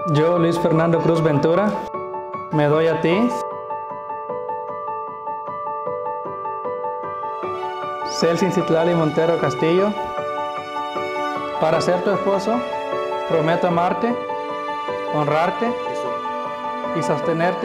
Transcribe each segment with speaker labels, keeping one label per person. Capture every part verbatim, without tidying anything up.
Speaker 1: Yo, Luis Fernando Cruz Ventura, me doy a ti, Celsin Citlali Montero Castillo, para ser tu esposo. Prometo amarte, honrarte y sostenerte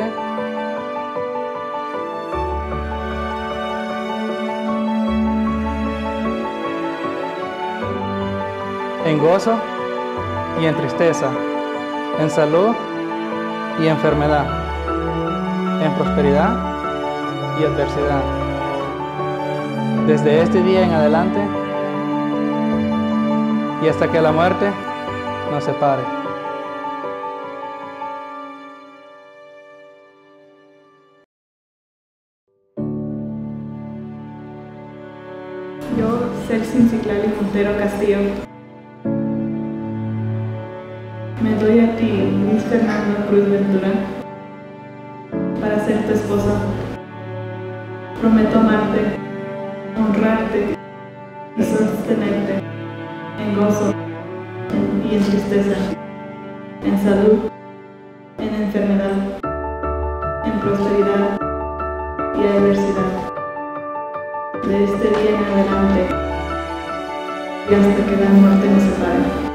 Speaker 1: en gozo y en tristeza, en salud y enfermedad, en prosperidad y adversidad. Desde este día en adelante y hasta que la muerte nos separe.
Speaker 2: Yo, Celsin Citlali Montero Castillo, me doy a ti, Luis Fernando Cruz Ventura, para ser tu esposa. Prometo amarte, honrarte y sostenerte en gozo y en tristeza, en salud, en enfermedad, en prosperidad y adversidad. De este día en adelante y hasta que la muerte nos separe.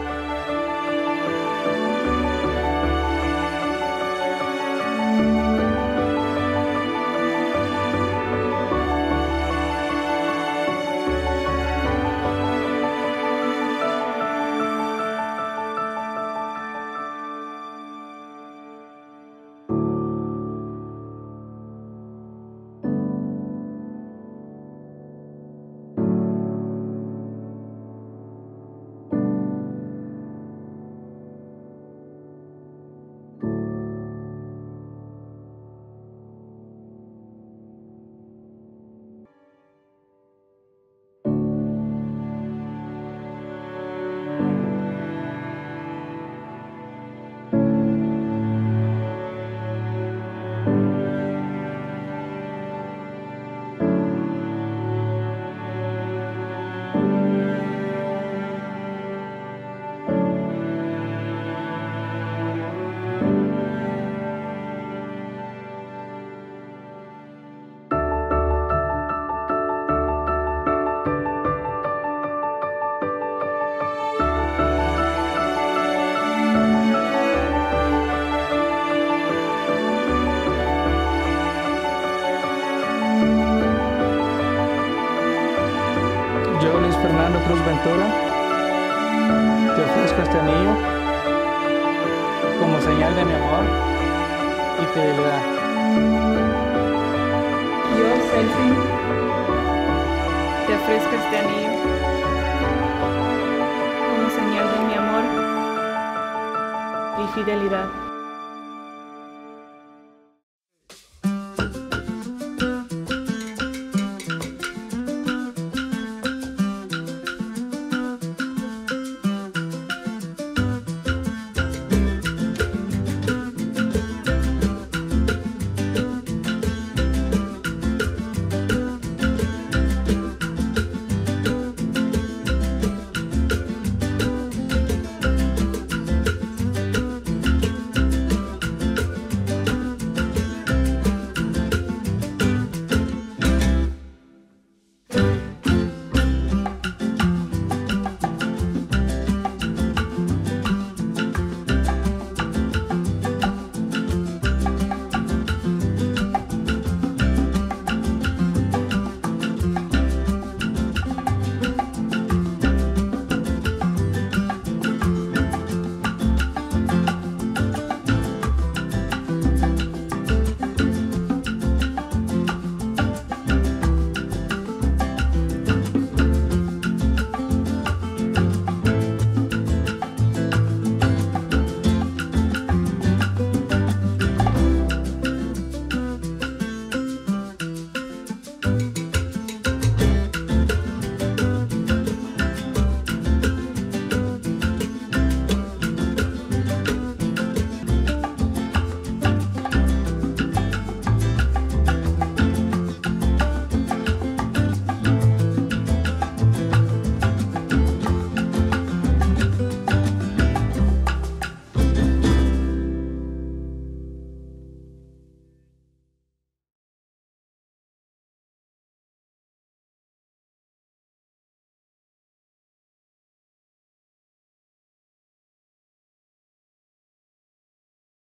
Speaker 1: Yo, Luis Fernando Cruz Ventura, te ofrezco este anillo como señal de mi amor y fidelidad.
Speaker 2: Yo, Celsin, te ofrezco este anillo como señal de mi amor y fidelidad.